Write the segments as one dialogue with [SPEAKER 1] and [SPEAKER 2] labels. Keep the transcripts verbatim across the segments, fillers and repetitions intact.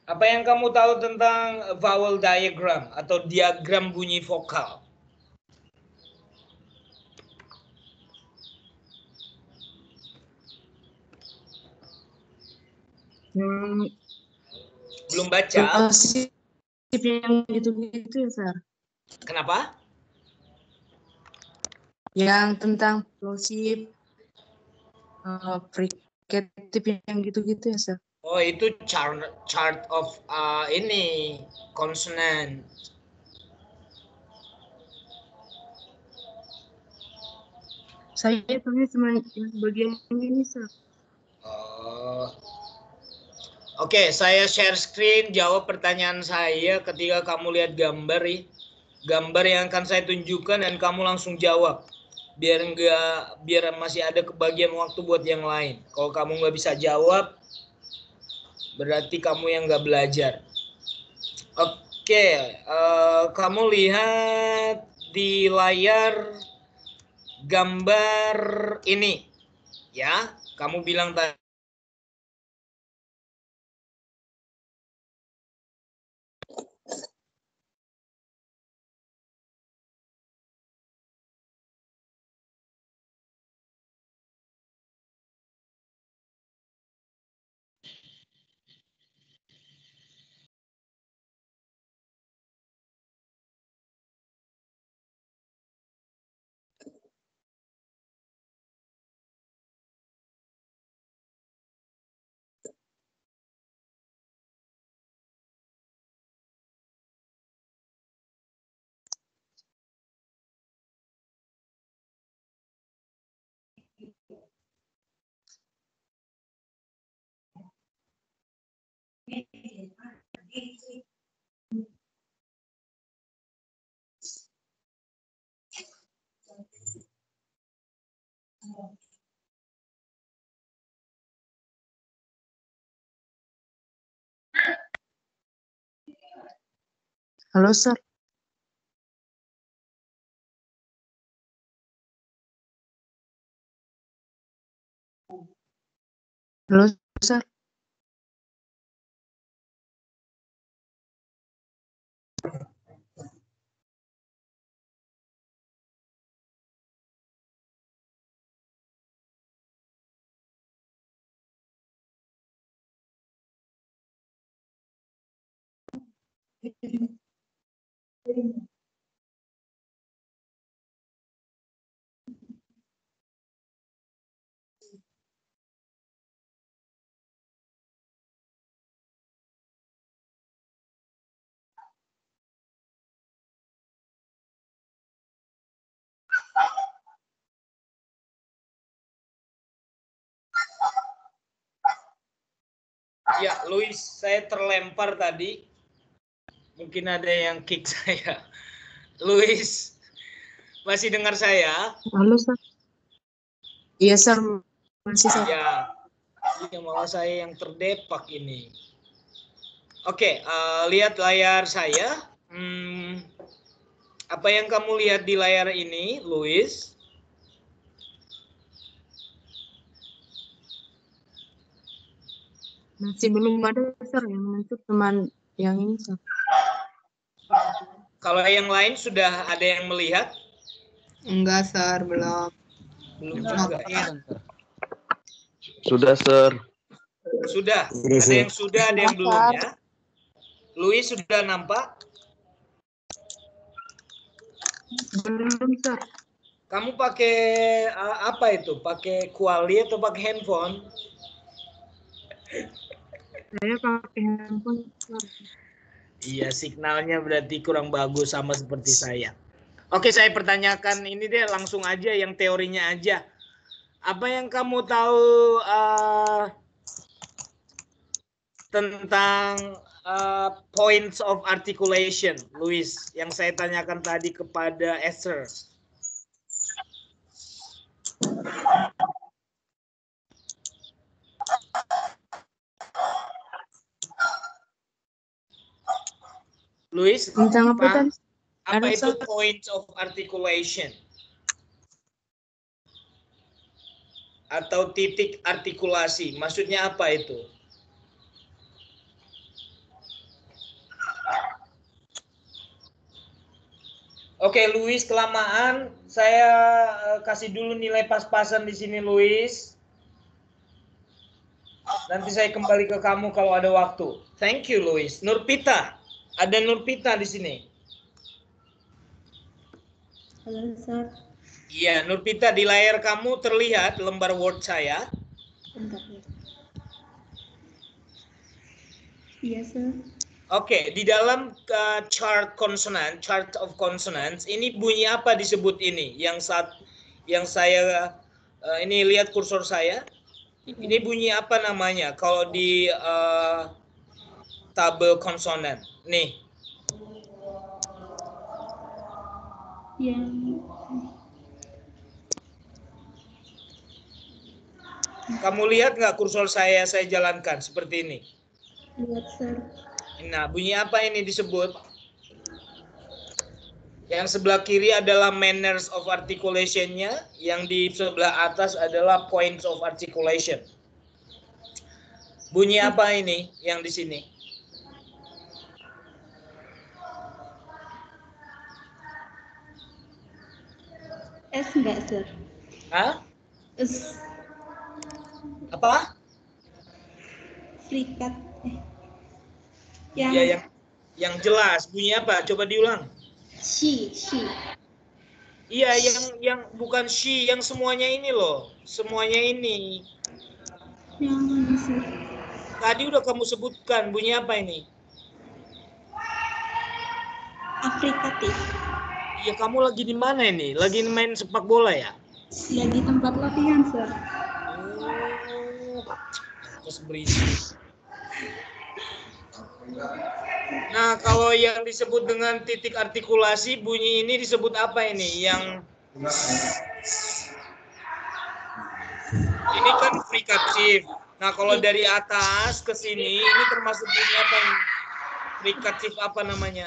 [SPEAKER 1] Apa yang kamu tahu tentang vowel diagram atau diagram bunyi vokal?
[SPEAKER 2] Hmm,
[SPEAKER 1] Belum baca?
[SPEAKER 2] plosif yang gitu-gitu ya, Sir.
[SPEAKER 1] Kenapa?
[SPEAKER 2] Yang tentang plosif, uh, frikatif yang gitu-gitu ya, Sir.
[SPEAKER 1] Oh, itu chart chart of uh, ini konsonan.
[SPEAKER 2] Saya tahu cuma yang bagian ini, Sir.
[SPEAKER 1] Oh. Oke, saya share screen, jawab pertanyaan saya ketika kamu lihat gambar ya. Gambar yang akan saya tunjukkan dan kamu langsung jawab. Biar enggak, biar masih ada kebagian waktu buat yang lain. Kalau kamu nggak bisa jawab, berarti kamu yang nggak belajar. Oke, uh, kamu lihat di layar gambar ini, ya. Kamu bilang tadi.
[SPEAKER 2] Halo, Sir. Halo, Sir.
[SPEAKER 1] Ya, Luis, saya terlempar tadi. Mungkin ada yang kick saya. Luis, masih dengar saya?
[SPEAKER 2] Halo, Sir. Iya, Sir. Masih, Sir.
[SPEAKER 1] Ya, iya malah saya yang terdepak ini. Oke, uh, lihat layar saya. Hmm, apa yang kamu lihat di layar ini, Luis?
[SPEAKER 2] Masih belum ada, Sir, yang muncul teman yang ini, Sir.
[SPEAKER 1] Kalau yang lain sudah ada yang melihat?
[SPEAKER 2] Enggak, Sir, belum.
[SPEAKER 1] Belum juga ya.
[SPEAKER 3] Sudah, Sir.
[SPEAKER 1] Sudah. Ada yang sudah, ada yang belum ya. Luis sudah nampak?
[SPEAKER 2] Belum, Sir.
[SPEAKER 1] Kamu pakai uh, apa itu? Pakai kuali atau pakai handphone?
[SPEAKER 2] Saya pakai handphone, Sir.
[SPEAKER 1] Iya, signalnya berarti kurang bagus sama seperti saya. Oke, saya pertanyakan ini deh langsung aja yang teorinya aja. Apa yang kamu tahu uh, tentang uh, points of articulation, Luis, yang saya tanyakan tadi kepada Esther? Luis,
[SPEAKER 2] Tentang apa
[SPEAKER 1] apa,
[SPEAKER 2] tadi?
[SPEAKER 1] apa
[SPEAKER 2] Ada,
[SPEAKER 1] itu
[SPEAKER 2] Sir.
[SPEAKER 1] points of articulation? Atau titik artikulasi, maksudnya apa itu? Oke, Luis kelamaan. Saya uh, kasih dulu nilai pas-pasan di sini, Luis. Nanti saya kembali ke kamu kalau ada waktu. Thank you, Luis. Nurpita, ada Nurpita di sini.
[SPEAKER 2] Halo, Sir.
[SPEAKER 1] Iya, Nurpita, di layar kamu terlihat lembar Word saya.
[SPEAKER 2] Bentar, ya. Iya, Sir.
[SPEAKER 1] Oke, di dalam uh, chart konsonan, chart of consonants, ini bunyi apa disebut ini? Yang saat yang saya uh, ini lihat kursor saya. Ini bunyi apa namanya? Kalau di uh, tabel konsonan, nih.
[SPEAKER 2] Yang
[SPEAKER 1] Kamu lihat nggak kursor saya saya jalankan seperti ini?
[SPEAKER 2] lihat, Sir.
[SPEAKER 1] Nah, bunyi apa ini disebut? Yang sebelah kiri adalah manners of articulation-nya, yang di sebelah atas adalah points of articulation. Bunyi apa ini yang di sini?
[SPEAKER 2] S enggak, Sir?
[SPEAKER 1] Hah?
[SPEAKER 2] S.
[SPEAKER 1] Apa?
[SPEAKER 2] Frikat. Eh. Yang
[SPEAKER 1] Ya, yang yang jelas. Bunyi apa? Coba diulang.
[SPEAKER 2] she, she.
[SPEAKER 1] Iya, yang yang bukan she, yang semuanya ini loh. Semuanya ini.
[SPEAKER 2] Yang mana, Sir?
[SPEAKER 1] Tadi udah kamu sebutkan. Bunyi apa ini?
[SPEAKER 2] Afrikatif.
[SPEAKER 1] Iya, kamu lagi di mana ini? Lagi main sepak bola ya?
[SPEAKER 2] Lagi tempat latihan, Sir.
[SPEAKER 1] Oh, terus berisik. Nah, kalau yang disebut dengan titik artikulasi, bunyi ini disebut apa ini? Yang ini kan frikatif. Nah, kalau dari atas ke sini, ini termasuk bunyi apa ini? Frikatif apa namanya?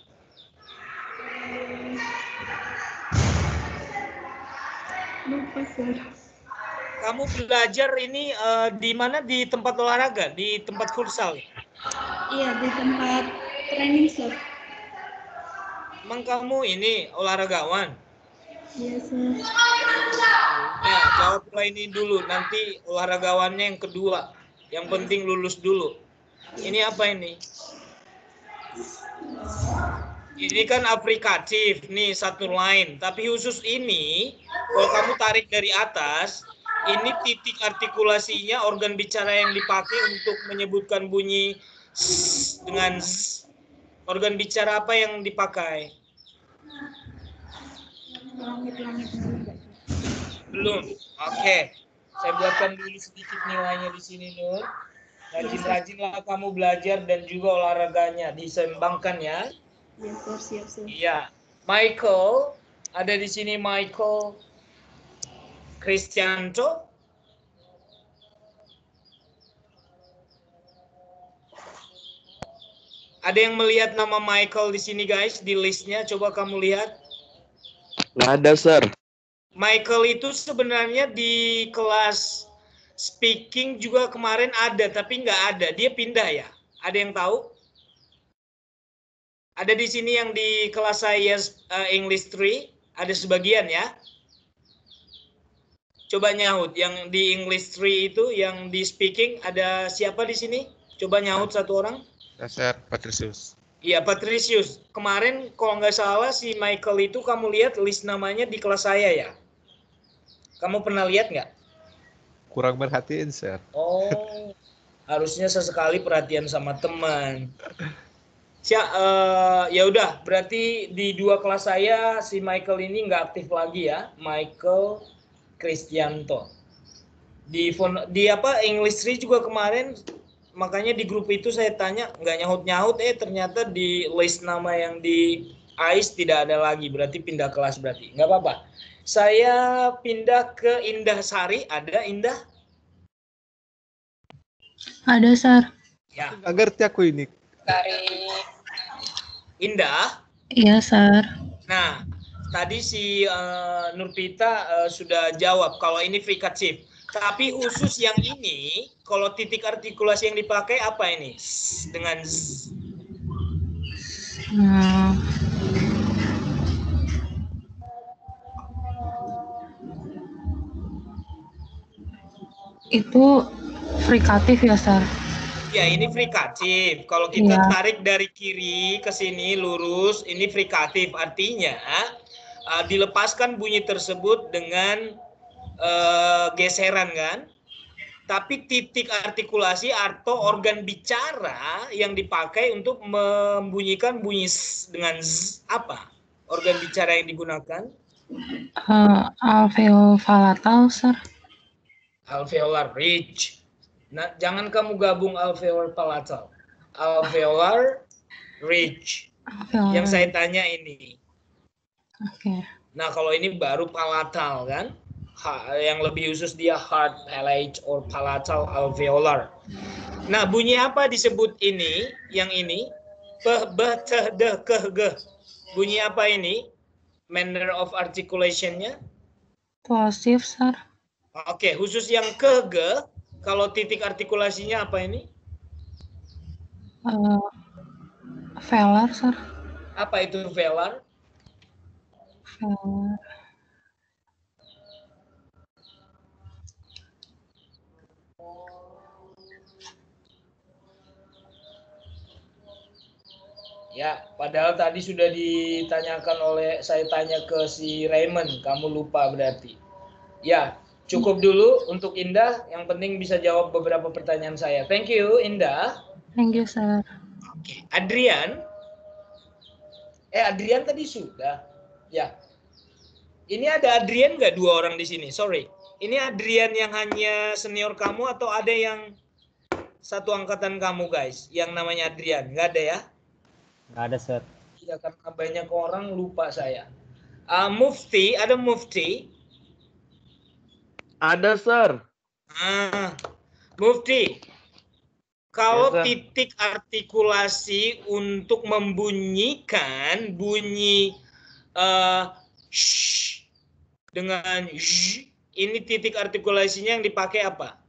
[SPEAKER 2] Lupa, Sir.
[SPEAKER 1] Kamu belajar ini uh, di mana? Di tempat olahraga? Di tempat futsal?
[SPEAKER 2] Iya, di tempat training, Sir.
[SPEAKER 1] Emang kamu ini olahragawan?
[SPEAKER 2] Iya, Sir.
[SPEAKER 1] Ya, jawablah ini dulu. Nanti olahragawannya yang kedua. Yang penting lulus dulu. Ini apa ini? Ini kan afrikatif, nih satu line. Tapi khusus ini, kalau kamu tarik dari atas, ini titik artikulasinya, organ bicara yang dipakai untuk menyebutkan bunyi s dengan z. Organ bicara apa yang dipakai?
[SPEAKER 2] Langit-langit enggak?
[SPEAKER 1] Belum. Oke. Okay. Saya buatkan dulu sedikit nilainya di sini, Nur. Rajin-rajinlah kamu belajar dan juga olahraganya diseimbangkan ya.
[SPEAKER 2] Iya, Sir, siap, Sir.
[SPEAKER 1] Iya. Michael, ada di sini Michael Cristianto. Ada yang melihat nama Michael di sini, guys, di listnya. Coba kamu lihat.
[SPEAKER 3] Nggak ada, Sir.
[SPEAKER 1] Michael itu sebenarnya di kelas speaking juga kemarin ada, tapi nggak ada. Dia pindah ya. Ada yang tahu? Ada di sini yang di kelas saya uh, English three, ada sebagian ya. Coba nyaut, yang di English three itu, yang di speaking, ada siapa di sini? Coba nyaut satu orang.
[SPEAKER 3] Ya, Sir, Patricius.
[SPEAKER 1] Iya, Patricius. Kemarin kalau nggak salah si Michael itu kamu lihat list namanya di kelas saya ya? Kamu pernah lihat nggak?
[SPEAKER 3] Kurang perhatiin, Sir.
[SPEAKER 1] Oh, harusnya sesekali perhatian sama teman. Ya, uh, ya udah, berarti di dua kelas saya si Michael ini nggak aktif lagi ya, Michael Cristianto. Di di apa English three juga kemarin, makanya di grup itu saya tanya nggak nyaut-nyaut, eh ternyata di list nama yang di A I S tidak ada lagi, berarti pindah kelas berarti. Nggak apa-apa. Saya pindah ke Indah Sari, ada Indah?
[SPEAKER 2] Ada, Sir.
[SPEAKER 1] Ya.
[SPEAKER 3] Nggak ngerti aku ini.
[SPEAKER 1] Dari Indah.
[SPEAKER 2] Iya, Sir.
[SPEAKER 1] Nah, tadi si uh, Nurpita uh, sudah jawab kalau ini frikatif. Tapi khusus yang ini, kalau titik artikulasi yang dipakai apa ini? S, dengan z.
[SPEAKER 2] Hmm. Itu frikatif ya, Sir?
[SPEAKER 1] Ya, ini frikatif. Kalau kita
[SPEAKER 2] Iya.
[SPEAKER 1] tarik dari kiri ke sini lurus, ini frikatif. Artinya uh, dilepaskan bunyi tersebut dengan uh, geseran kan? Tapi titik artikulasi atau organ bicara yang dipakai untuk membunyikan bunyi s dengan z apa? Organ bicara yang digunakan?
[SPEAKER 2] Uh, alveopalatal, Sir.
[SPEAKER 1] Alveolar ridge. Nah, jangan kamu gabung alveolar palatal. Alveolar ridge.
[SPEAKER 2] Alveolar.
[SPEAKER 1] Yang saya tanya ini.
[SPEAKER 2] Oke. Okay.
[SPEAKER 1] Nah, kalau ini baru palatal kan? Ha, yang lebih khusus dia hard palate or palatal alveolar. Nah, bunyi apa disebut ini? Yang ini? Peh, beh, teh, deh, keh, geh. Bunyi apa ini? Manner of articulation-nya?
[SPEAKER 2] Plosif, Sir.
[SPEAKER 1] Oke, khusus yang keh, geh, kalau titik artikulasinya apa ini?
[SPEAKER 2] Uh, velar, Sir.
[SPEAKER 1] Apa itu velar?
[SPEAKER 2] Velar.
[SPEAKER 1] Ya, padahal tadi sudah ditanyakan oleh, saya tanya ke si Raymond, kamu lupa berarti. Ya, cukup dulu untuk Indah, yang penting bisa jawab beberapa pertanyaan saya. Thank you, Indah.
[SPEAKER 2] Thank you, Sir.
[SPEAKER 1] Oke, Adrian. Eh, Adrian tadi sudah. Ya. Ini ada Adrian nggak dua orang di sini? Sorry. Ini Adrian yang hanya senior kamu atau ada yang satu angkatan kamu, guys? Yang namanya Adrian. Nggak ada ya?
[SPEAKER 4] Nggak ada, Sir.
[SPEAKER 1] Iya, karena banyak orang lupa saya. Uh, Mufti, ada Mufti?
[SPEAKER 3] Ada, Sir.
[SPEAKER 1] Ah, Mufti, kalau
[SPEAKER 3] Yes, Sir.
[SPEAKER 1] titik artikulasi untuk membunyikan bunyi uh, sh dengan sh, ini titik artikulasinya yang dipakai apa?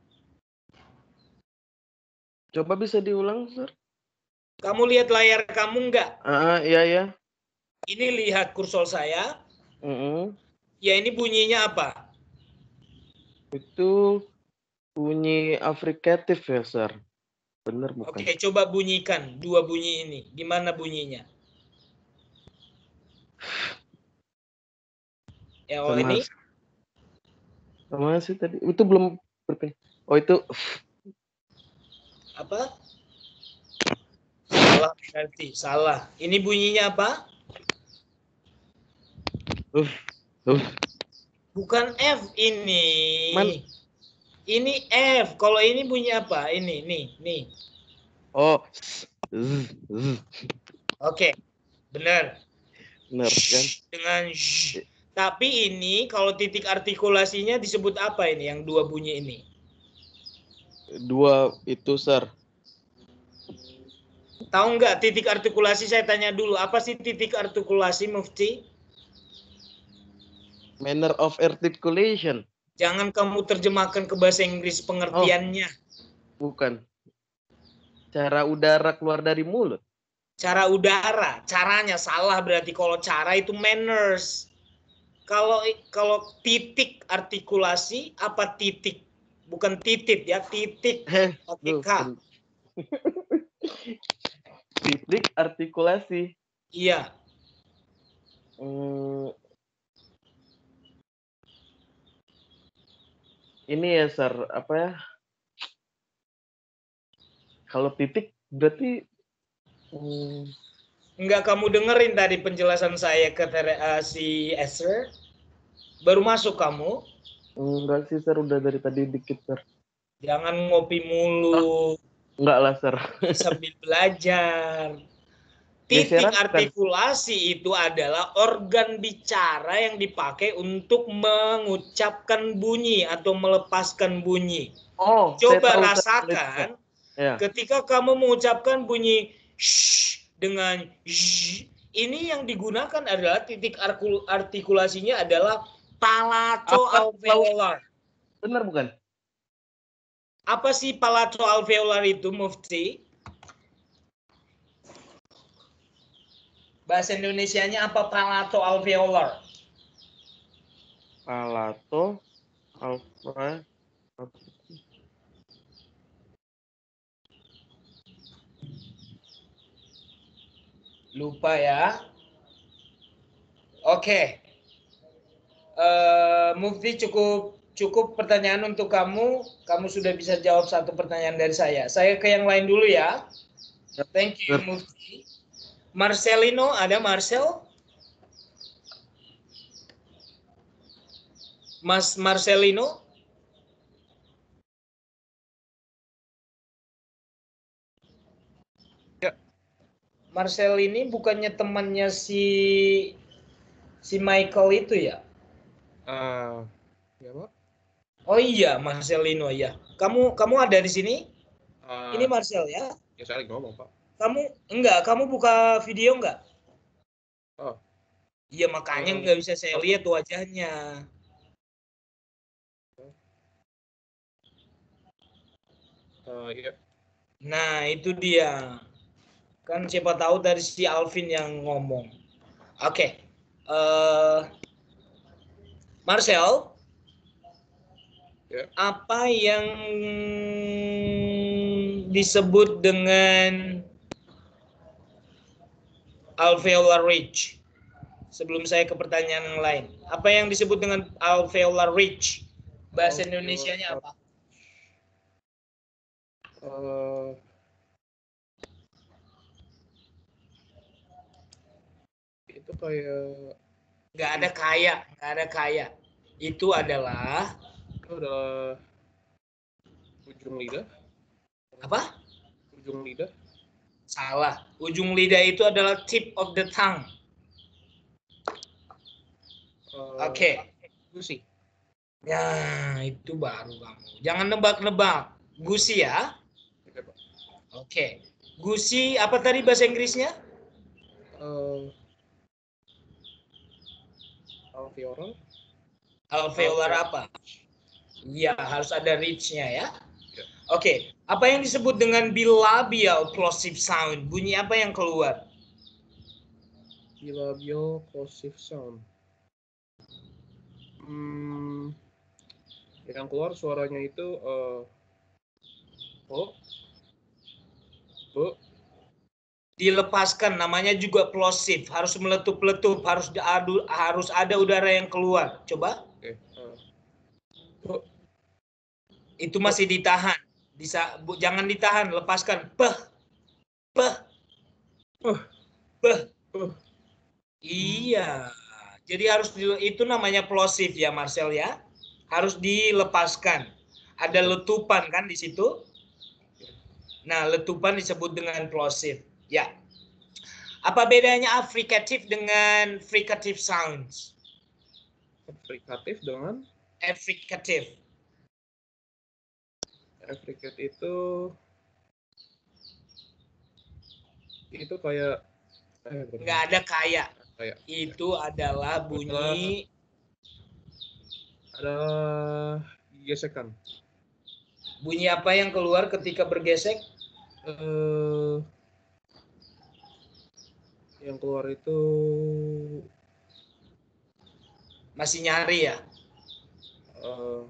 [SPEAKER 3] Coba bisa diulang, Sir?
[SPEAKER 1] Kamu lihat layar kamu nggak?
[SPEAKER 3] Ah, iya, iya.
[SPEAKER 1] Ini lihat kursor saya.
[SPEAKER 3] Mm -mm.
[SPEAKER 1] Ya, ini bunyinya apa?
[SPEAKER 3] Itu bunyi afrikatif ya, Sir? Bener bukan?
[SPEAKER 1] Oke, coba bunyikan dua bunyi ini. Gimana bunyinya? Ya, oh ini?
[SPEAKER 3] Sama sih tadi. Itu belum berpindah. Oh, itu.
[SPEAKER 1] Apa? Salah berarti. Salah. Ini bunyinya apa?
[SPEAKER 3] Uh, uh.
[SPEAKER 1] Bukan F ini.
[SPEAKER 3] Man.
[SPEAKER 1] Ini F. Kalau ini bunyi apa? Ini, nih, nih.
[SPEAKER 3] Oh. Z, z.
[SPEAKER 1] Oke, benar.
[SPEAKER 3] Benar kan?
[SPEAKER 1] Dengan sh. Tapi ini kalau titik artikulasinya disebut apa ini? Yang dua bunyi ini?
[SPEAKER 3] Dua itu, Sir.
[SPEAKER 1] Tahu nggak titik artikulasi? Saya tanya dulu. Apa sih titik artikulasi, Mufti?
[SPEAKER 3] Manner of articulation.
[SPEAKER 1] Jangan kamu terjemahkan ke bahasa Inggris pengertiannya.
[SPEAKER 3] Oh, bukan. Cara udara keluar dari mulut.
[SPEAKER 1] Cara udara, caranya salah berarti. Kalau cara itu manners. Kalau kalau titik artikulasi apa titik? Bukan titit ya, titik pakai K.
[SPEAKER 3] Titik artikulasi.
[SPEAKER 1] Iya.
[SPEAKER 3] Hmm. Ini ya, Sir, apa ya? Kalau titik berarti hmm.
[SPEAKER 1] Enggak kamu dengerin tadi penjelasan saya ke uh, si Esther? Baru masuk kamu?
[SPEAKER 3] Enggak sih, Sir, udah dari tadi dikit, Sir.
[SPEAKER 1] Jangan ngopi mulu.
[SPEAKER 3] Ah, enggak lah, Sir.
[SPEAKER 1] Sambil belajar. Titik
[SPEAKER 3] Geseran,
[SPEAKER 1] artikulasi kan? Itu adalah organ bicara yang dipakai untuk mengucapkan bunyi atau melepaskan bunyi.
[SPEAKER 3] Oh,
[SPEAKER 1] coba
[SPEAKER 3] tahu,
[SPEAKER 1] rasakan ya. Ketika kamu mengucapkan bunyi sh dengan sh, ini yang digunakan adalah titik artikulasinya adalah palato-alveolar.
[SPEAKER 3] Benar bukan?
[SPEAKER 1] Apa sih palato-alveolar itu, Mufti? Bahasa Indonesianya apa palato-alveolar?
[SPEAKER 3] Palato, alveolar.
[SPEAKER 1] Lupa ya. Oke. Uh, Mufti cukup cukup pertanyaan untuk kamu. Kamu sudah bisa jawab satu pertanyaan dari saya. Saya ke yang lain dulu ya. Thank you Mufti. Marcelino, ada Marcel? Mas Marcelino?
[SPEAKER 3] Ya.
[SPEAKER 1] Marcel ini bukannya temannya si si Michael itu ya?
[SPEAKER 3] Uh, ya Pak.
[SPEAKER 1] Oh iya, Marcelino ya. Kamu kamu ada di sini?
[SPEAKER 3] Uh,
[SPEAKER 1] Ini Marcel ya?
[SPEAKER 3] Ya saya lagi ngomong Pak.
[SPEAKER 1] Kamu enggak? Kamu buka video enggak?
[SPEAKER 3] Oh.
[SPEAKER 1] Iya makanya
[SPEAKER 3] Uh,
[SPEAKER 1] nggak bisa saya lihat wajahnya.
[SPEAKER 3] Uh, iya.
[SPEAKER 1] Nah itu dia. Kan siapa tahu dari si Alvin yang ngomong. Oke. Okay. Uh, Marcel.
[SPEAKER 3] Ya.
[SPEAKER 1] Apa yang disebut dengan alveolar ridge? Sebelum saya ke pertanyaan yang lain. Apa yang disebut dengan alveolar ridge? Bahasa
[SPEAKER 3] Alveolar.
[SPEAKER 1] Indonesianya apa?
[SPEAKER 3] Uh, itu kayak
[SPEAKER 1] nggak ada kaya, nggak ada kaya. Itu adalah
[SPEAKER 3] itu adalah ujung lidah.
[SPEAKER 1] Apa?
[SPEAKER 3] Ujung lidah.
[SPEAKER 1] Salah. Ujung lidah itu adalah tip of the tongue.
[SPEAKER 3] Uh,
[SPEAKER 1] Oke. Okay.
[SPEAKER 3] Gusi.
[SPEAKER 1] Ya, itu baru kamu. Jangan nebak-nebak. Gusi ya.
[SPEAKER 3] Oke, Pak.
[SPEAKER 1] Oke. Gusi apa tadi bahasa Inggrisnya?
[SPEAKER 3] Uh, alveolar.
[SPEAKER 1] Alveolar apa? Iya, harus ada ridge-nya ya. ya. Oke. Okay. Apa yang disebut dengan bilabial plosive sound? Bunyi apa yang keluar?
[SPEAKER 3] Bilabial plosive sound. Hmm, yang keluar suaranya itu uh, oh, oh.
[SPEAKER 1] Dilepaskan, namanya juga plosive, harus meletup-letup, harus ada, harus ada udara yang keluar. Coba.
[SPEAKER 3] Okay. Uh, oh.
[SPEAKER 1] Itu masih oh. ditahan. Bisa, bu, jangan ditahan, lepaskan. Peh, peh,
[SPEAKER 3] oh.
[SPEAKER 1] peh.
[SPEAKER 3] Oh.
[SPEAKER 1] Iya. Jadi harus itu namanya plosive ya Marcel ya. Harus dilepaskan. Ada letupan kan di situ. Nah, letupan disebut dengan plosive. Ya. Apa bedanya affricative dengan fricative sounds?
[SPEAKER 3] Affricative dengan?
[SPEAKER 1] Affricative.
[SPEAKER 3] Affricate itu itu kayak
[SPEAKER 1] eh, nggak ada kayak.
[SPEAKER 3] Kayak
[SPEAKER 1] itu adalah bunyi
[SPEAKER 3] adalah gesekan.
[SPEAKER 1] Bunyi apa yang keluar ketika bergesek?
[SPEAKER 3] Uh, yang keluar itu
[SPEAKER 1] masih nyari ya?
[SPEAKER 3] Uh,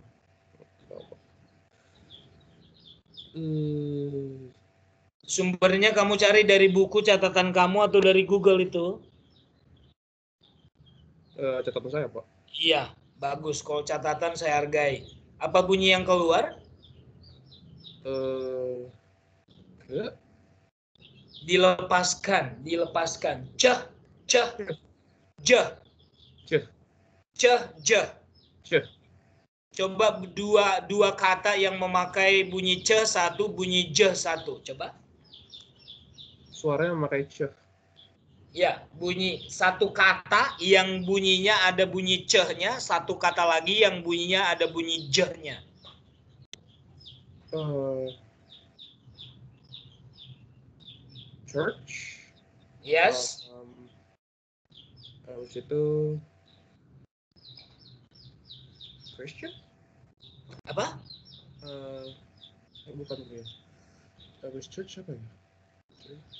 [SPEAKER 3] uh,
[SPEAKER 1] Sumbernya kamu cari dari buku catatan kamu atau dari Google itu?
[SPEAKER 3] Uh, catatan saya, Pak.
[SPEAKER 1] Iya, bagus. Kalau catatan saya hargai. Apa bunyi yang keluar?
[SPEAKER 3] Uh, ya.
[SPEAKER 1] Dilepaskan, dilepaskan. Ceh, ceh, jeh.
[SPEAKER 3] Ceh.
[SPEAKER 1] Ceh, jeh.
[SPEAKER 3] Ceh.
[SPEAKER 1] Coba dua dua kata yang memakai bunyi ceh satu, bunyi jeh satu. Coba.
[SPEAKER 3] Suaranya memakai ceh.
[SPEAKER 1] Ya, bunyi satu kata yang bunyinya ada bunyi cehnya, satu kata lagi yang bunyinya ada bunyi jehnya.
[SPEAKER 3] Uh, church.
[SPEAKER 1] Yes.
[SPEAKER 3] Um, habis itu Christian?
[SPEAKER 1] Apa?
[SPEAKER 3] Uh, bukan ya. Habis church apa ya? Church.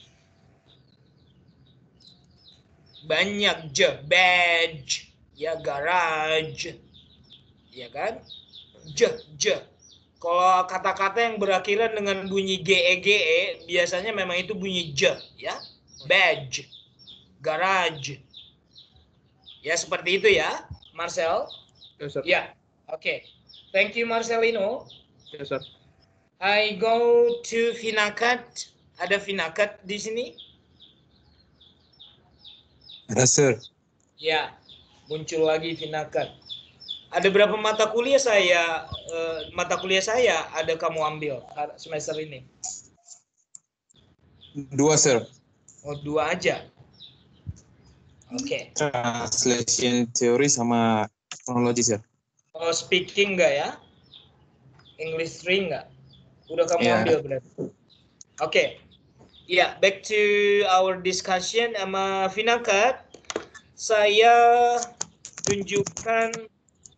[SPEAKER 1] Banyak je, badge, ya garage, ya kan? Je, je. Kalau kata-kata yang berakhiran dengan bunyi ge ge biasanya memang itu bunyi je, ya. Badge. garage. Ya, seperti itu ya, Marcel.
[SPEAKER 3] Yes, sir.
[SPEAKER 1] Ya, oke. Okay. Thank you, Marcelino.
[SPEAKER 3] Yes, sir.
[SPEAKER 1] I go to Vinakat. Ada Vinakat di sini?
[SPEAKER 4] Ada, sir.
[SPEAKER 1] Ya, muncul lagi Vinakat. Ada berapa mata kuliah saya, eh, mata kuliah saya ada kamu ambil semester ini?
[SPEAKER 4] Dua, sir.
[SPEAKER 1] Oh, dua aja. Oke. Okay.
[SPEAKER 4] Translation teori sama kronologi, sir.
[SPEAKER 1] Oh, speaking enggak ya? English three enggak? Udah kamu
[SPEAKER 4] Yeah.
[SPEAKER 1] ambil berarti. Oke. Okay. Ya, yeah, back to our discussion sama Vinakat. Saya tunjukkan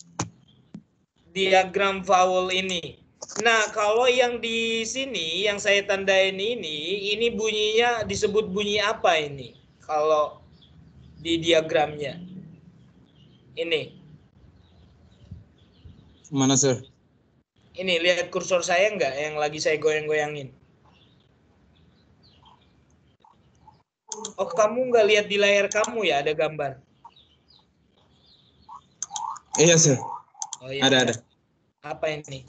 [SPEAKER 1] diagram vowel ini. Nah, kalau yang di sini yang saya tandain ini, ini bunyinya disebut bunyi apa ini? Kalau di diagramnya. Ini.
[SPEAKER 4] Mana, sir?
[SPEAKER 1] Ini, lihat kursor saya enggak yang lagi saya goyang-goyangin? Oh, kamu enggak lihat di layar kamu ya ada gambar?
[SPEAKER 4] Iya, sir.
[SPEAKER 1] Oh, iya,
[SPEAKER 4] ada, ada.
[SPEAKER 1] Apa ini?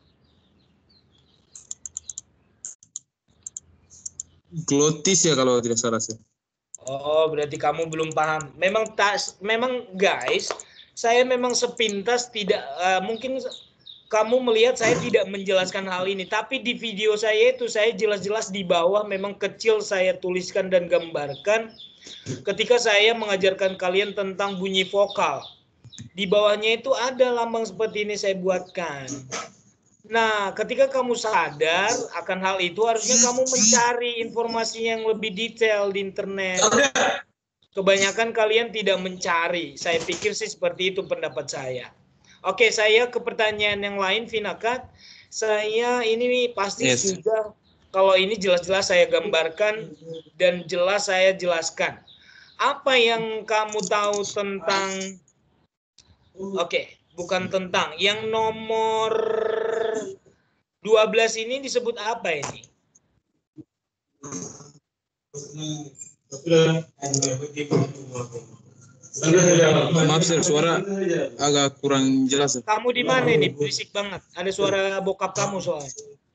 [SPEAKER 4] Glotis ya kalau tidak salah, sir.
[SPEAKER 1] Oh, berarti kamu belum paham. Memang tak, memang guys, saya memang sepintas tidak uh, mungkin kamu melihat saya tidak menjelaskan hal ini, tapi di video saya itu saya jelas-jelas di bawah memang kecil saya tuliskan dan gambarkan ketika saya mengajarkan kalian tentang bunyi vokal. Di bawahnya itu ada lambang seperti ini saya buatkan. Nah, ketika kamu sadar akan hal itu, harusnya kamu mencari informasi yang lebih detail di internet. Kebanyakan kalian tidak mencari. Saya pikir sih seperti itu pendapat saya. Oke, saya ke pertanyaan yang lain, Vinakat. Saya ini pasti
[SPEAKER 4] Yes.
[SPEAKER 1] sudah, kalau ini jelas-jelas saya gambarkan dan jelas saya jelaskan. Apa yang kamu tahu tentang, oke, bukan tentang, yang nomor dua belas ini disebut apa ini?
[SPEAKER 4] Maaf, sir, suara agak kurang jelas, sir.
[SPEAKER 1] Kamu di mana ini? Berisik banget. Ada suara bokap kamu soalnya.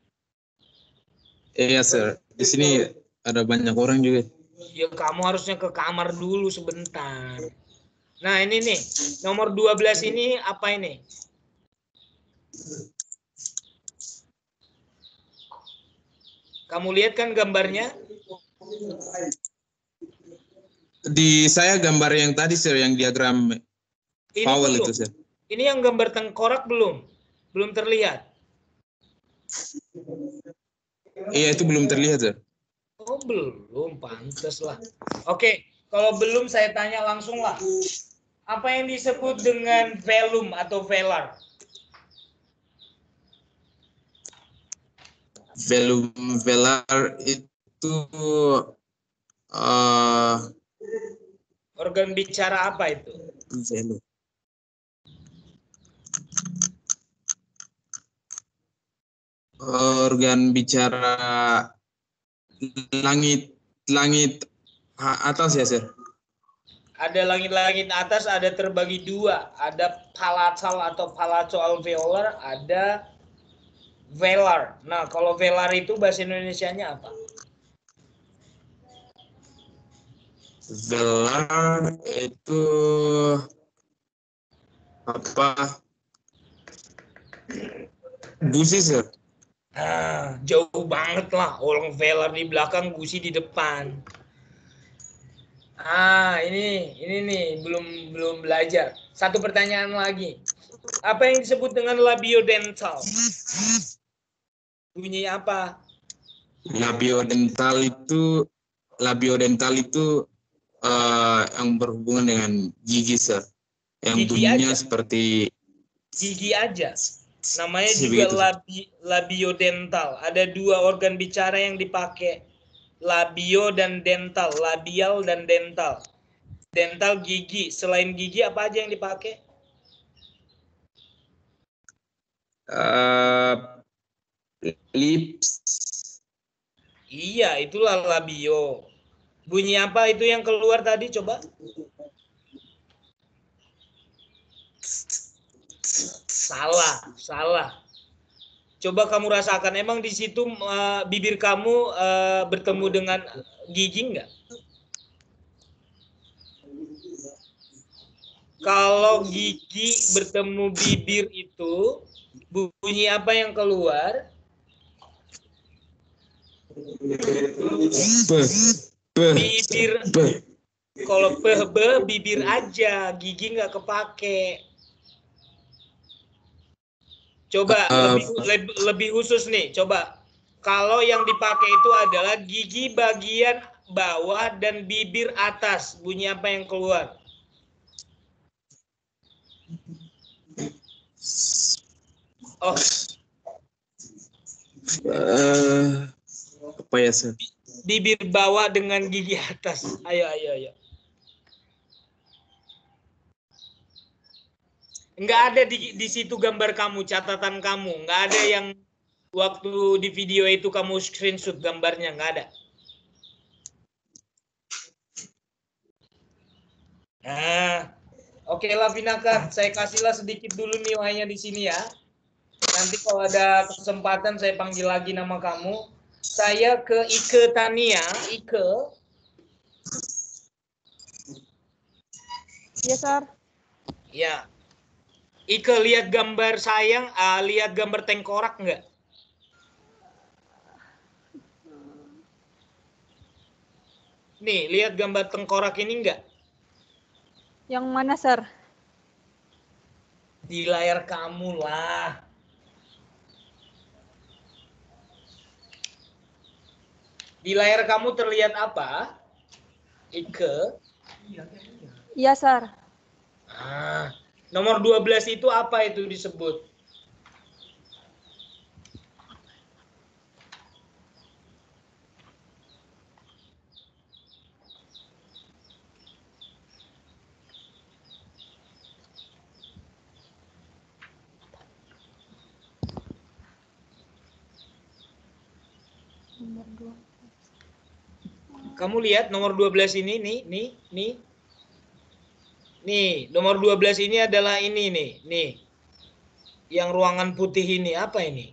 [SPEAKER 4] Iya, sir. Di sini ada banyak orang juga.
[SPEAKER 1] Ya, kamu harusnya ke kamar dulu sebentar. Nah, ini nih, nomor dua belas ini apa ini? Kamu lihat kan gambarnya?
[SPEAKER 4] Di saya gambar yang tadi, sir, yang diagram
[SPEAKER 1] Ini
[SPEAKER 4] vowel
[SPEAKER 1] belum.
[SPEAKER 4] itu, sir.
[SPEAKER 1] Ini yang gambar tengkorak belum? Belum terlihat?
[SPEAKER 4] Iya, itu belum terlihat, sir.
[SPEAKER 1] Oh, belum. Pantes lah. Oke, kalau belum saya tanya langsung lah. Apa yang disebut dengan velum atau velar?
[SPEAKER 4] Velum velar itu uh,
[SPEAKER 1] Organ bicara apa itu?
[SPEAKER 4] velum. Organ bicara langit langit atas ya, sir.
[SPEAKER 1] Ada langit-langit atas, ada terbagi dua. Ada palatal atau palatoalveolar, ada velar. Nah, kalau velar itu bahasa Indonesianya apa?
[SPEAKER 4] Velar itu apa? Gusi, sir.
[SPEAKER 1] Nah, jauh banget lah. Orang velar di belakang, gusi di depan. Ah, ini ini nih belum belum belajar. Satu pertanyaan lagi. Apa yang disebut dengan labiodental? Bunyi apa?
[SPEAKER 4] Labiodental itu labiodental itu uh, yang berhubungan dengan gigi, sir. Yang
[SPEAKER 1] Gigi
[SPEAKER 4] bunyinya
[SPEAKER 1] aja.
[SPEAKER 4] seperti
[SPEAKER 1] Gigi aja. Namanya
[SPEAKER 4] sebegitu,
[SPEAKER 1] juga
[SPEAKER 4] sir.
[SPEAKER 1] labi, labiodental. Ada dua organ bicara yang dipakai. Labio dan dental, labial dan dental. Dental gigi. Selain gigi apa aja yang dipakai?
[SPEAKER 4] Uh, lips.
[SPEAKER 1] Iya, itulah labio. Bunyi apa itu yang keluar tadi? Coba. Salah, salah. Coba kamu rasakan, emang di situ uh, bibir kamu uh, bertemu dengan gigi nggak? Kalau gigi bertemu bibir itu, bunyi apa yang keluar? Bibir. Kalau peh be, bibir aja, gigi nggak kepake. Coba
[SPEAKER 4] Uh,
[SPEAKER 1] lebih, lebih lebih khusus nih, coba. Kalau yang dipakai itu adalah gigi bagian bawah dan bibir atas, bunyi apa yang keluar? Oh,
[SPEAKER 4] uh, apa ya, Sir?
[SPEAKER 1] bibir bawah dengan gigi atas. Ayo, ayo, ayo. Nggak ada di, di situ gambar kamu, catatan kamu. Nggak ada yang waktu di video itu kamu screenshot gambarnya, nggak ada. Nah, oke lah Vinaka, saya kasihlah sedikit dulu nilainya di sini ya. Nanti kalau ada kesempatan saya panggil lagi nama kamu. Saya ke Ike Tania, Ike.
[SPEAKER 5] Iya, Sir.
[SPEAKER 1] Ya. Ike lihat gambar sayang, uh, lihat gambar tengkorak nggak? Nih, lihat gambar tengkorak ini nggak?
[SPEAKER 5] Yang mana, Sir?
[SPEAKER 1] Di layar kamu lah. Di layar kamu terlihat apa? Ike.
[SPEAKER 5] Iya, Sir.
[SPEAKER 1] Ah, nomor dua belas itu apa itu disebut?
[SPEAKER 5] Nomor dua.
[SPEAKER 1] Kamu lihat nomor dua belas ini nih, nih, nih. Nih, nomor dua belas ini adalah ini nih, nih. Yang ruangan putih ini apa ini?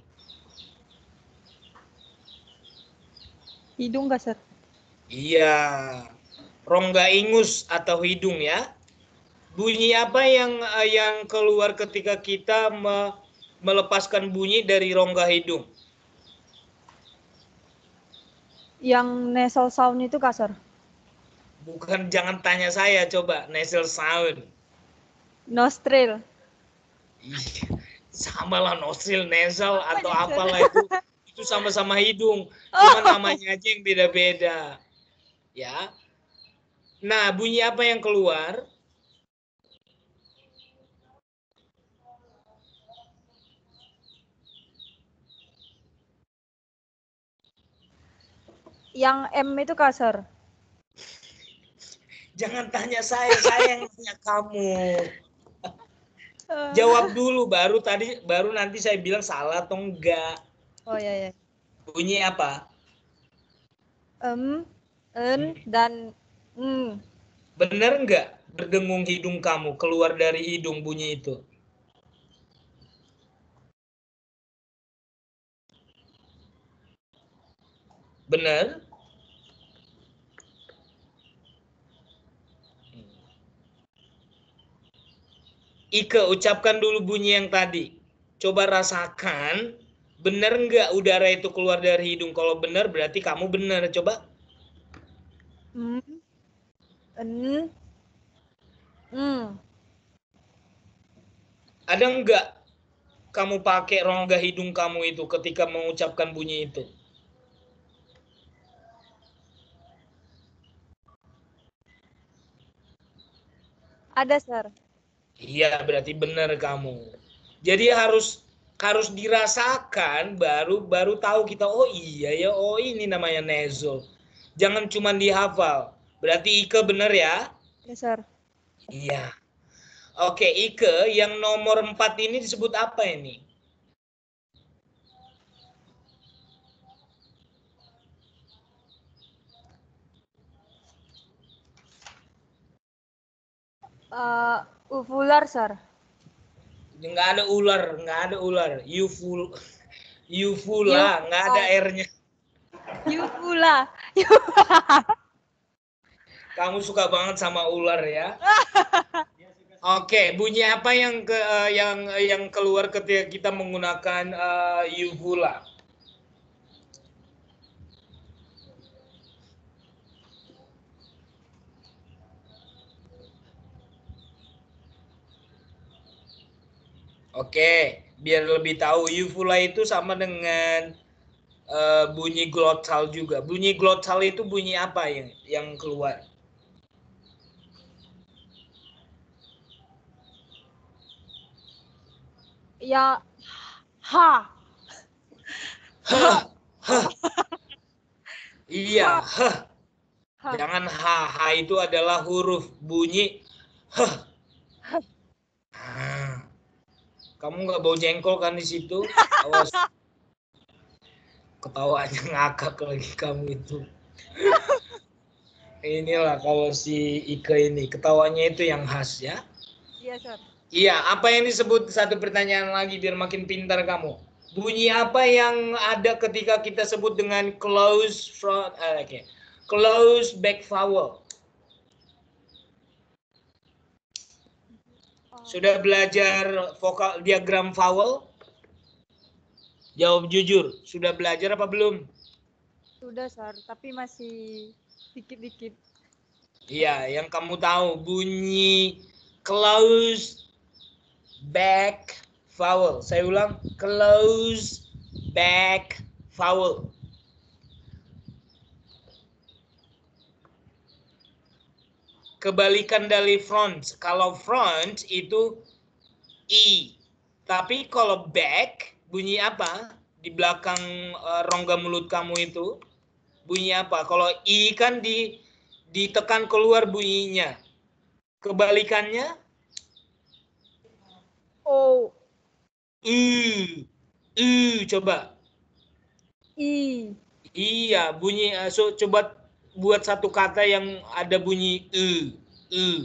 [SPEAKER 5] Hidung nggak, Sir?
[SPEAKER 1] Iya. Rongga ingus atau hidung ya. Bunyi apa yang yang keluar ketika kita me, melepaskan bunyi dari rongga hidung?
[SPEAKER 5] Yang nasal sound itu, Kak, Sir?
[SPEAKER 1] Bukan, jangan tanya saya, coba nasal sound.
[SPEAKER 5] Nostril.
[SPEAKER 1] Iya, sama lah nostril, nasal atau
[SPEAKER 5] Apanya, Sir?
[SPEAKER 1] apalah itu. Itu sama-sama hidung, cuma namanya aja yang beda-beda. Ya. Nah, bunyi apa yang keluar?
[SPEAKER 5] Yang M itu, Kak, Sir?
[SPEAKER 1] Jangan tanya saya, saya yang tanya kamu. Jawab dulu, baru tadi, baru nanti saya bilang salah atau enggak.
[SPEAKER 5] Oh, ya, ya.
[SPEAKER 1] Bunyi apa?
[SPEAKER 5] Em, en, dan mm.
[SPEAKER 1] Benar enggak berdengung hidung kamu, keluar dari hidung bunyi itu? Benar? Ike, ucapkan dulu bunyi yang tadi. Coba rasakan, benar enggak udara itu keluar dari hidung? Kalau benar berarti kamu benar. Coba.
[SPEAKER 5] Mm. En. Mm.
[SPEAKER 1] Ada enggak kamu pakai rongga hidung kamu itu ketika mengucapkan bunyi itu?
[SPEAKER 5] Ada, Sir.
[SPEAKER 1] Iya, berarti benar kamu. Jadi harus harus dirasakan baru baru tahu kita, oh iya ya, oh ini namanya nasal. Jangan cuma dihafal. Berarti Ike benar ya?
[SPEAKER 5] Ya, Sir.
[SPEAKER 1] Iya. Oke, Ike, yang nomor empat ini disebut apa ini?
[SPEAKER 5] Uh, uvular, sir.
[SPEAKER 1] Nggak ada ular, nggak ada ular. Uvul, uvula, nggak ada R-nya.
[SPEAKER 5] Uvula.
[SPEAKER 1] Kamu suka banget sama ular ya? Oke, bunyi apa yang ke uh, yang yang keluar ketika kita menggunakan uh, uvula? Oke, biar lebih tahu, uvula itu sama dengan uh, bunyi glotal juga. Bunyi glotal itu bunyi apa yang yang keluar?
[SPEAKER 5] Ya, ha.
[SPEAKER 1] Hah, hah. Iya,
[SPEAKER 5] Ha.
[SPEAKER 1] hah.
[SPEAKER 5] Ha.
[SPEAKER 1] Jangan ha, ha itu adalah huruf bunyi hah. Ah. Kamu nggak bau jengkol kan di situ? Awas. Ketawanya ngakak lagi kamu itu. Inilah kalau si Ike ini, ketawanya itu yang khas ya.
[SPEAKER 5] Iya, sir.
[SPEAKER 1] Iya, apa yang disebut satu pertanyaan lagi biar makin pintar kamu. Bunyi apa yang ada ketika kita sebut dengan close front, eh, okay. close back vowel? Sudah belajar vokal diagram vowel? Jawab jujur, sudah belajar apa belum?
[SPEAKER 5] Sudah, sir, tapi masih dikit-dikit.
[SPEAKER 1] Iya, yang kamu tahu bunyi close back vowel. Saya ulang, close back vowel. Kebalikan dari front. Kalau front itu I. Tapi kalau back bunyi apa? Di belakang uh, rongga mulut kamu itu bunyi apa? Kalau I kan di ditekan keluar bunyinya. Kebalikannya
[SPEAKER 5] O.
[SPEAKER 1] I. I coba.
[SPEAKER 5] I.
[SPEAKER 1] Iya, bunyi uh, so, coba buat satu kata yang ada bunyi I. I.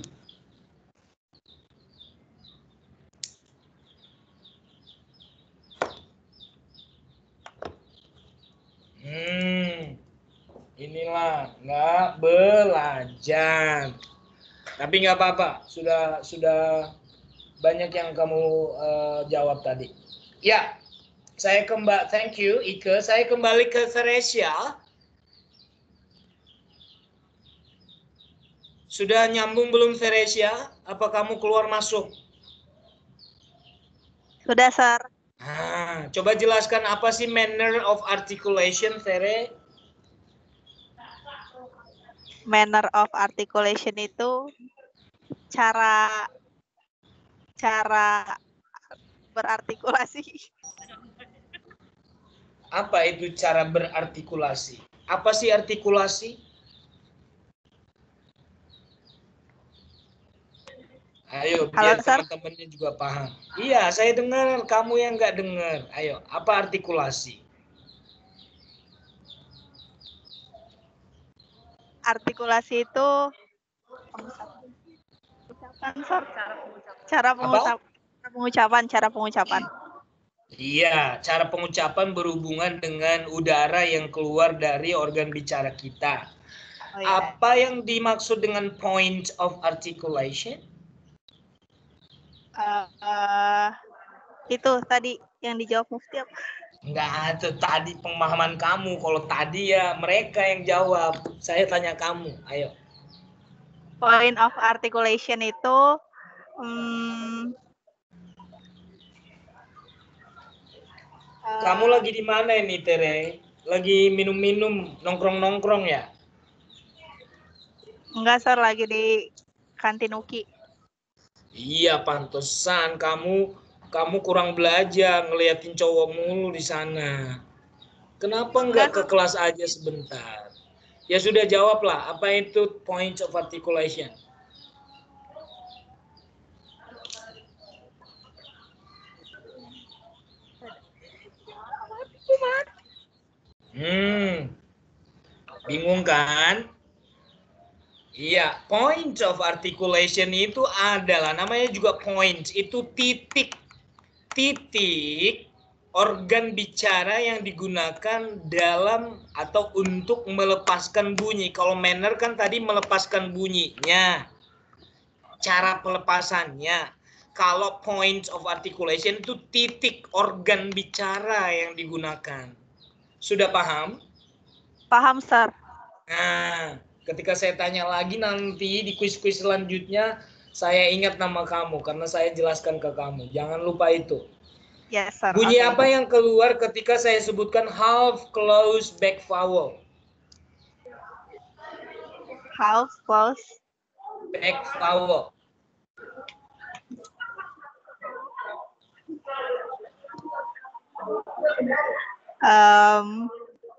[SPEAKER 1] Hmm, inilah nggak belajar. Tapi nggak apa-apa, sudah sudah banyak yang kamu uh, jawab tadi. Ya, saya kembali. Thank you, Ike. Saya kembali ke Theresia. Sudah nyambung belum Theresia? Apa kamu keluar masuk?
[SPEAKER 6] Sudah, sir.
[SPEAKER 1] Nah, coba jelaskan apa sih manner of articulation, Tere?
[SPEAKER 6] Manner of articulation itu cara cara berartikulasi.
[SPEAKER 1] Apa itu cara berartikulasi? Apa sih artikulasi? Ayo, biar teman-temannya juga paham. Iya, saya dengar, kamu yang nggak dengar. Ayo, apa artikulasi?
[SPEAKER 6] Artikulasi itu pengucapan, cara pengucapan, cara pengucapan, cara pengucapan.
[SPEAKER 1] Iya, cara pengucapan berhubungan dengan udara yang keluar dari organ bicara kita. Oh, iya. Apa yang dimaksud dengan point of articulation?
[SPEAKER 6] Uh, uh, itu tadi yang dijawab Mufti apa?
[SPEAKER 1] Enggak, itu tadi pemahaman kamu. Kalau tadi ya mereka yang jawab. Saya tanya kamu, ayo.
[SPEAKER 6] Point of articulation itu um,
[SPEAKER 1] kamu uh, lagi di mana ini, Tere? Lagi minum-minum, nongkrong-nongkrong ya?
[SPEAKER 6] Enggak, sir, lagi di kantin U K I.
[SPEAKER 1] Iya, pantesan kamu kamu kurang belajar, ngeliatin cowok mulu di sana. Kenapa enggak ke kelas aja sebentar? Ya sudah, jawablah, apa itu point of articulation? Hmm, bingung kan? Iya, point of articulation itu adalah namanya juga point, itu titik titik organ bicara yang digunakan dalam atau untuk melepaskan bunyi. Kalau manner kan tadi melepaskan bunyinya, cara pelepasannya. Kalau point of articulation itu titik organ bicara yang digunakan. Sudah paham?
[SPEAKER 6] Paham, Sir.
[SPEAKER 1] Nah, ketika saya tanya lagi nanti di kuis-kuis selanjutnya, saya ingat nama kamu karena saya jelaskan ke kamu. Jangan lupa itu.
[SPEAKER 6] Yes, Sir.
[SPEAKER 1] Bunyi
[SPEAKER 6] Oke.
[SPEAKER 1] apa yang keluar ketika saya sebutkan half close back vowel?
[SPEAKER 6] Half close.
[SPEAKER 1] Back vowel.
[SPEAKER 6] Um,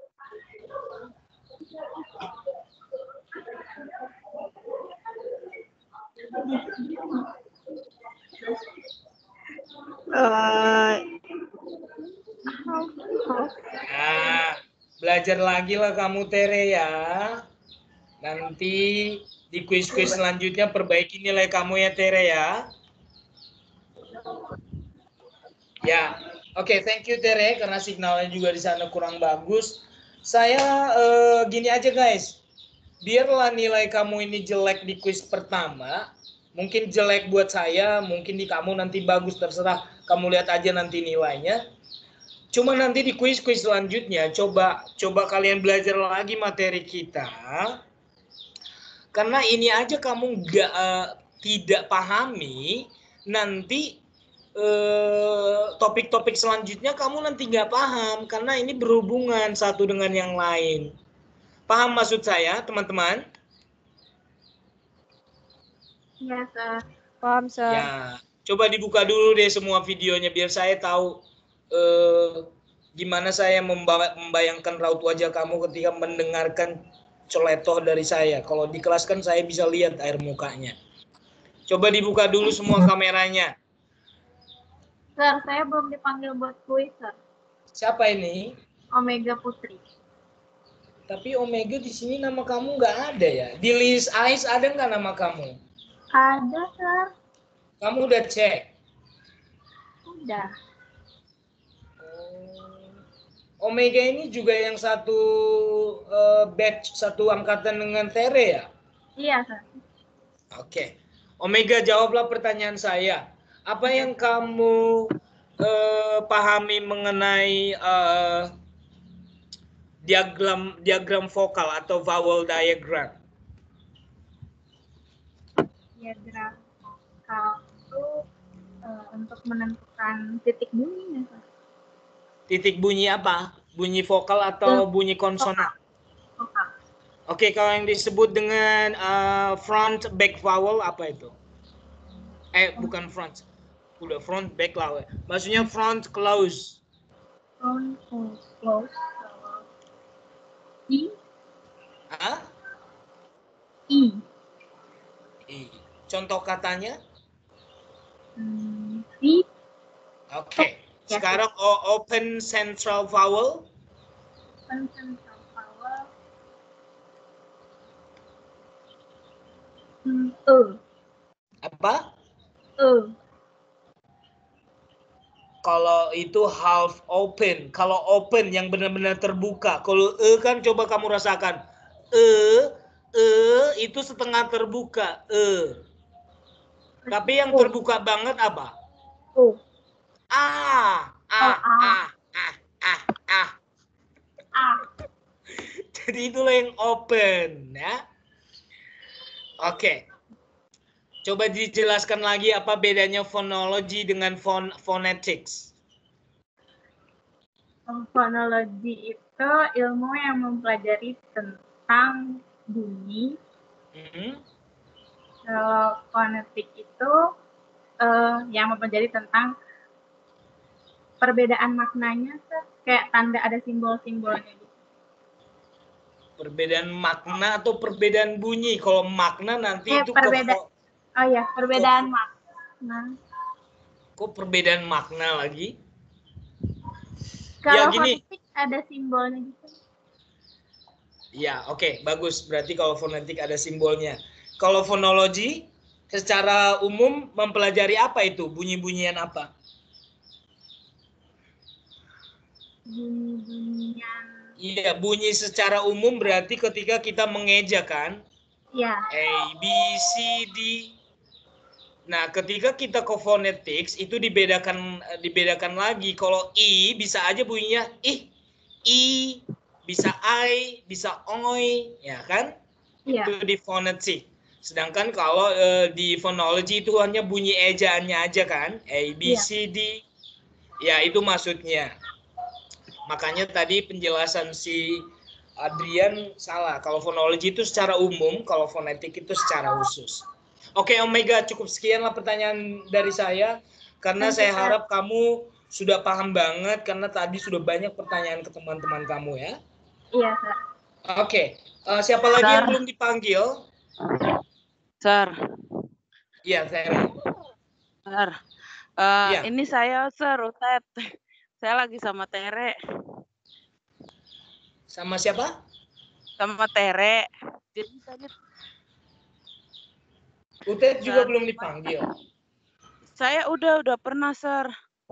[SPEAKER 6] uh, half close.
[SPEAKER 1] Nah, belajar lagi lah kamu Tere ya. Nanti di kuis-kuis selanjutnya perbaiki nilai kamu ya Tere ya. Ya, oke, okay, thank you Tere karena signalnya juga di sana kurang bagus. Saya uh, gini aja guys, biarlah nilai kamu ini jelek di kuis pertama, mungkin jelek buat saya, mungkin di kamu nanti bagus, terserah kamu lihat aja nanti nilainya. Cuma nanti di kuis-kuis selanjutnya coba coba kalian belajar lagi materi kita, karena ini aja kamu nggak uh, tidak pahami, nanti topik-topik uh, selanjutnya kamu nanti nggak paham karena ini berhubungan satu dengan yang lain. Paham maksud saya, teman-teman?
[SPEAKER 2] Iya, Sir.
[SPEAKER 5] Paham, Sir.
[SPEAKER 1] Ya, coba dibuka dulu deh semua videonya biar saya tahu eh, gimana saya membayangkan raut wajah kamu ketika mendengarkan celetoh dari saya. Kalau di kelas kan saya bisa lihat air mukanya. Coba dibuka dulu semua kameranya.
[SPEAKER 2] Sir, saya belum dipanggil buat kuis, Sir.
[SPEAKER 1] Siapa ini?
[SPEAKER 2] Omega Putri.
[SPEAKER 1] Tapi Omega di sini nama kamu nggak ada ya. Di list Ais ada nggak nama kamu?
[SPEAKER 2] Ada, Sir.
[SPEAKER 1] Kamu udah cek?
[SPEAKER 2] Udah.
[SPEAKER 1] Omega ini juga yang satu uh, batch, satu angkatan dengan Tere ya?
[SPEAKER 2] Iya, Sir.
[SPEAKER 1] Oke. Omega, jawablah pertanyaan saya. Apa yang kamu uh, pahami mengenai uh, diagram diagram vokal atau vowel diagram?
[SPEAKER 2] Diagram vokal itu uh, untuk menentukan titik bunyi, ya, Sir.
[SPEAKER 1] Titik bunyi apa? Bunyi vokal atau bunyi konsonan?
[SPEAKER 2] Vokal.
[SPEAKER 1] Oke, kalau yang disebut dengan uh, front back vowel apa itu? Eh, bukan front. Udah front back lah. Maksudnya front close.
[SPEAKER 2] Front close. I.
[SPEAKER 1] Hah?
[SPEAKER 2] I.
[SPEAKER 1] I. Contoh katanya?
[SPEAKER 2] Hmm, I.
[SPEAKER 1] Oke. Okay. Sekarang open central vowel.
[SPEAKER 2] Open central vowel. Hmm, E.
[SPEAKER 1] Apa?
[SPEAKER 2] E.
[SPEAKER 1] Kalau itu half open. Kalau open yang benar-benar terbuka. Kalau E kan coba kamu rasakan. E, E itu setengah terbuka. E. Tapi yang terbuka banget apa?
[SPEAKER 2] O.
[SPEAKER 1] Ah, ah,
[SPEAKER 2] Oh, ah.
[SPEAKER 1] ah, ah, ah, ah.
[SPEAKER 2] A.
[SPEAKER 1] Jadi itulah yang open, ya. Oke. Coba dijelaskan lagi apa bedanya fonologi dengan fon phonetics.
[SPEAKER 2] Fonologi itu ilmu yang mempelajari tentang bunyi.
[SPEAKER 1] Mm-hmm.
[SPEAKER 2] Kalau fonetik itu uh, yang mempelajari tentang perbedaan maknanya, kayak tanda ada simbol-simbolnya gitu.
[SPEAKER 1] Perbedaan makna atau perbedaan bunyi? Kalau makna nanti
[SPEAKER 2] eh,
[SPEAKER 1] itu
[SPEAKER 2] perbeda
[SPEAKER 1] ke...
[SPEAKER 2] Oh ya, perbedaan ke... makna.
[SPEAKER 1] Kok perbedaan makna lagi?
[SPEAKER 2] Kalau
[SPEAKER 1] ya, gini.
[SPEAKER 2] fonetik ada simbolnya gitu.
[SPEAKER 1] Ya, oke, okay, bagus. Berarti kalau fonetik ada simbolnya. Kalau fonologi, secara umum mempelajari apa itu? Bunyi-bunyian apa?
[SPEAKER 2] Bunyi-bunyian.
[SPEAKER 1] Iya, bunyi secara umum berarti ketika kita mengeja kan?
[SPEAKER 2] Ya.
[SPEAKER 1] A, B, C, D. Nah, ketika kita ke phonetics itu dibedakan dibedakan lagi. Kalau I bisa aja bunyinya ih, I, bisa I, bisa oi, ya kan?
[SPEAKER 2] Ya.
[SPEAKER 1] Itu di phonetics. Sedangkan kalau e, di phonology itu hanya bunyi ejaannya aja kan? A, B,
[SPEAKER 2] Ya.
[SPEAKER 1] C, D. Ya, itu maksudnya. Makanya tadi penjelasan si Adrian salah. Kalau fonologi itu secara umum, kalau fonetik itu secara khusus. Oke, Omega, cukup sekianlah pertanyaan dari saya. Karena saya harap kamu sudah paham banget, karena tadi sudah banyak pertanyaan ke teman-teman kamu ya.
[SPEAKER 2] Iya, Sir.
[SPEAKER 1] Oke, uh, siapa lagi yang belum dipanggil?
[SPEAKER 7] Sir.
[SPEAKER 1] Iya, Sir.
[SPEAKER 7] Sir. Uh,
[SPEAKER 1] ya.
[SPEAKER 7] Ini saya, Sir, Utet. Saya lagi sama Tere.
[SPEAKER 1] Sama siapa?
[SPEAKER 7] Sama Tere. Jadi tadi
[SPEAKER 1] Utet juga belum dipanggil.
[SPEAKER 7] Saya udah udah pernah, Sir.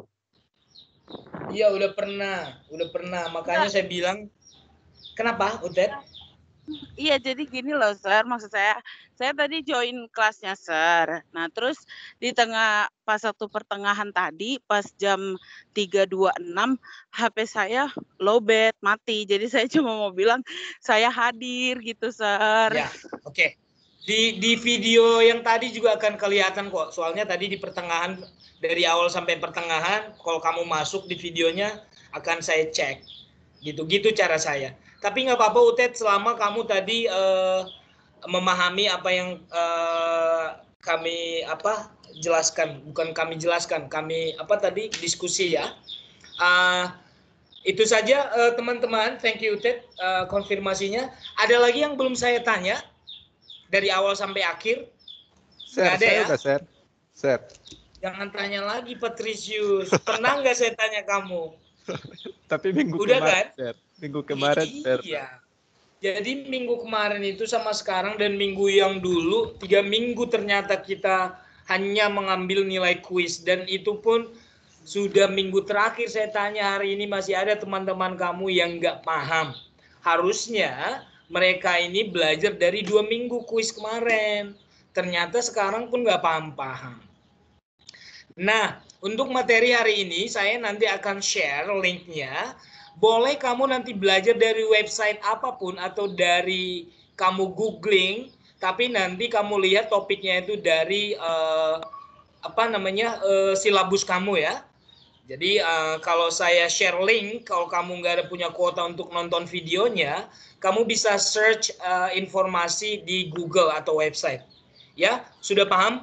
[SPEAKER 1] Iya, udah pernah, udah pernah. Makanya nah. saya bilang, kenapa, Utet?
[SPEAKER 7] Iya, jadi gini loh, Sir. Maksud saya, saya tadi join kelasnya, Sir. Nah, terus di tengah pas satu pertengahan tadi, pas jam tiga dua puluh enam, H P saya lowbat, mati. Jadi saya cuma mau bilang, saya hadir gitu, Sir.
[SPEAKER 1] Ya, oke. Okay. Di, di video yang tadi juga akan kelihatan kok. Soalnya tadi di pertengahan, dari awal sampai pertengahan, kalau kamu masuk di videonya, akan saya cek. Gitu-gitu cara saya. Tapi nggak apa-apa Utet, selama kamu tadi uh, memahami apa yang uh, kami apa jelaskan, bukan kami jelaskan, kami apa tadi diskusi ya. Uh, itu saja teman-teman, uh, thank you Utet uh, konfirmasinya. Ada lagi yang belum saya tanya dari awal sampai akhir?
[SPEAKER 8] Sir,
[SPEAKER 1] ada
[SPEAKER 8] saya
[SPEAKER 1] ya?
[SPEAKER 8] udah, Sir. Sir.
[SPEAKER 1] Jangan tanya lagi Patricius. Pernah nggak saya tanya kamu?
[SPEAKER 8] Tapi minggu
[SPEAKER 1] udah
[SPEAKER 8] kemarin,
[SPEAKER 1] kan?
[SPEAKER 8] Sir. Minggu kemarin, Sir.
[SPEAKER 1] Iya. Jadi minggu kemarin itu sama sekarang dan minggu yang dulu, tiga minggu ternyata kita hanya mengambil nilai kuis. Dan itu pun sudah minggu terakhir saya tanya, hari ini masih ada teman-teman kamu yang nggak paham. Harusnya mereka ini belajar dari dua minggu kuis kemarin. Ternyata sekarang pun nggak paham-paham. Nah, untuk materi hari ini saya nanti akan share linknya. Boleh kamu nanti belajar dari website apapun atau dari kamu googling, tapi nanti kamu lihat topiknya itu dari uh, apa namanya uh, silabus kamu ya. Jadi uh, kalau saya share link, kalau kamu nggak ada punya kuota untuk nonton videonya, kamu bisa search uh, informasi di Google atau website. Ya, sudah paham?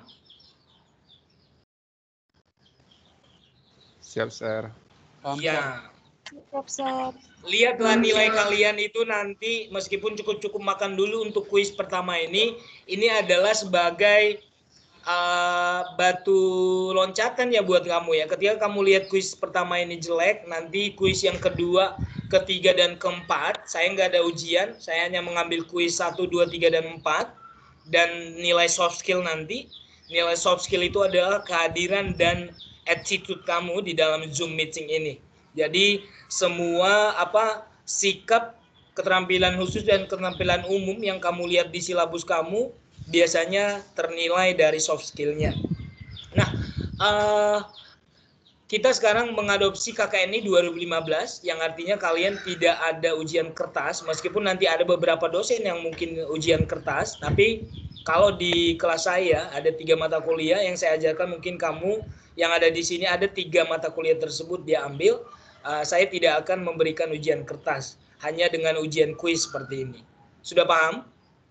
[SPEAKER 8] Siap, Sir.
[SPEAKER 1] Iya.
[SPEAKER 5] Siap, Sir.
[SPEAKER 1] Lihatlah nilai kalian itu nanti, meskipun cukup-cukup makan dulu untuk kuis pertama ini, ini adalah sebagai uh, batu loncatan ya buat kamu ya. Ketika kamu lihat kuis pertama ini jelek, nanti kuis yang kedua, ketiga, dan keempat, saya nggak ada ujian, saya hanya mengambil kuis satu, dua, tiga, dan empat, dan nilai soft skill nanti. Nilai soft skill itu adalah kehadiran dan attitude kamu di dalam Zoom meeting ini. Jadi semua apa sikap, keterampilan khusus dan keterampilan umum yang kamu lihat di silabus kamu biasanya ternilai dari soft skill-nya. Nah, uh, kita sekarang mengadopsi K K N I dua ribu lima belas yang artinya kalian tidak ada ujian kertas, meskipun nanti ada beberapa dosen yang mungkin ujian kertas, tapi kalau di kelas saya ada tiga mata kuliah yang saya ajarkan, mungkin kamu yang ada di sini ada tiga mata kuliah tersebut dia ambil. Uh, saya tidak akan memberikan ujian kertas, hanya dengan ujian kuis seperti ini. Sudah paham?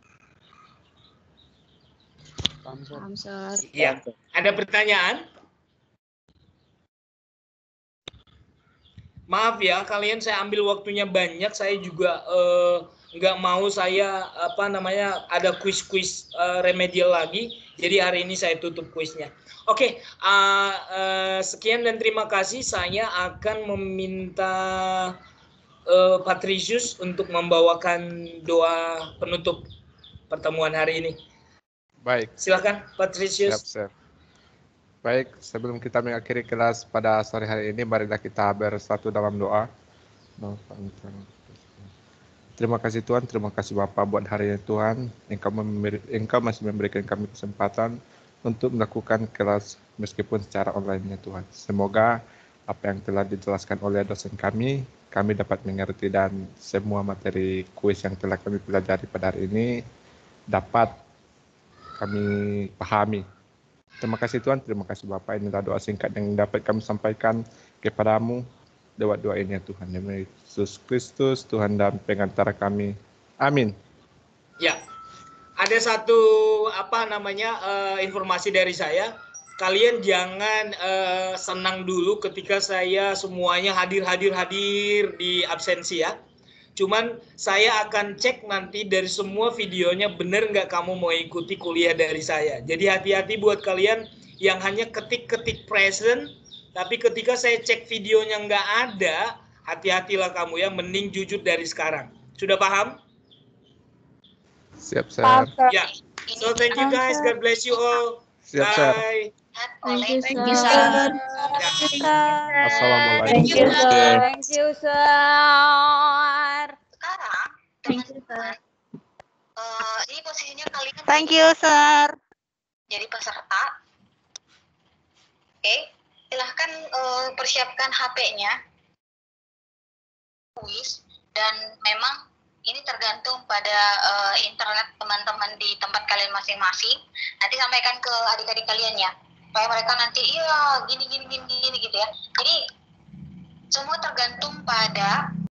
[SPEAKER 5] Paham, Sir.
[SPEAKER 1] Ya. Ada pertanyaan? Maaf ya, kalian saya ambil waktunya banyak. Saya juga uh, nggak mau saya apa namanya ada kuis-kuis uh, remedial lagi. Jadi hari ini saya tutup kuisnya. Oke, okay, uh, uh, sekian dan terima kasih. Saya akan meminta uh, Patricius untuk membawakan doa penutup pertemuan hari ini.
[SPEAKER 8] Baik.
[SPEAKER 1] Silakan Patricius.
[SPEAKER 8] Siap, Sir. Baik, sebelum kita mengakhiri kelas pada sore hari ini, marilah kita bersatu dalam doa. Terima kasih Tuhan, terima kasih Bapak buat hari ini Tuhan. Engkau, memberi, Engkau masih memberikan kami kesempatan untuk melakukan kelas meskipun secara online ya Tuhan. Semoga apa yang telah dijelaskan oleh dosen kami, kami dapat mengerti dan semua materi kuis yang telah kami pelajari pada hari ini dapat kami pahami. Terima kasih Tuhan, terima kasih Bapak. Inilah doa singkat yang dapat kami sampaikan kepadamu. Lewat doa ini ya Tuhan, demi Yesus Kristus, Tuhan dan pengantara kami. Amin.
[SPEAKER 1] Ya, ada satu apa namanya uh, informasi dari saya. Kalian jangan uh, senang dulu ketika saya semuanya hadir-hadir-hadir di absensi ya. Cuman saya akan cek nanti dari semua videonya benar nggak kamu mau ikuti kuliah dari saya. Jadi hati-hati buat kalian yang hanya ketik-ketik present. Tapi ketika saya cek videonya nggak ada, hati-hatilah kamu ya, mending jujur dari sekarang. Sudah paham?
[SPEAKER 8] Siap, Sir.
[SPEAKER 1] Ya. So thank you guys, God bless you all.
[SPEAKER 8] Siap, Sir.
[SPEAKER 1] Bye.
[SPEAKER 5] Thank you, sir.
[SPEAKER 8] Assalamualaikum.
[SPEAKER 5] Thank you, sir. Thank you, sir.
[SPEAKER 9] Sekarang, teman-teman, uh, ini posisinya kalian
[SPEAKER 6] Thank you, sir.
[SPEAKER 9] jadi peserta. Oke, silahkan uh, persiapkan H P-nya. Kuis, dan memang ini tergantung pada uh, internet teman-teman di tempat kalian masing-masing. Nanti sampaikan ke adik-adik kalian ya, supaya mereka nanti iya gini gini gini gini gitu ya. Jadi semua tergantung pada